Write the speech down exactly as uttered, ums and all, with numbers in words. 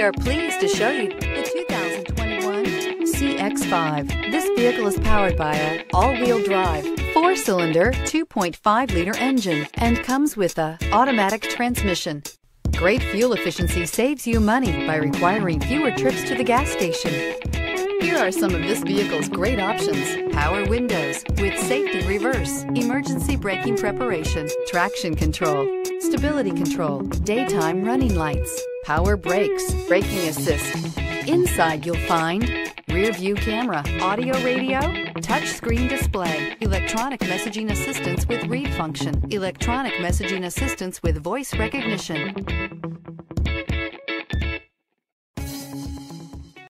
are pleased to show you the two thousand twenty-one C X five. This vehicle is powered by a all-wheel drive, four-cylinder, two point five liter engine and comes with a automatic transmission. Great fuel efficiency saves you money by requiring fewer trips to the gas station. Here are some of this vehicle's great options: power windows with safety reverse, emergency braking preparation, traction control, stability control, daytime running lights, power brakes, braking assist. Inside you'll find rear view camera, audio radio, touch screen display, electronic messaging assistance with read function, electronic messaging assistance with voice recognition.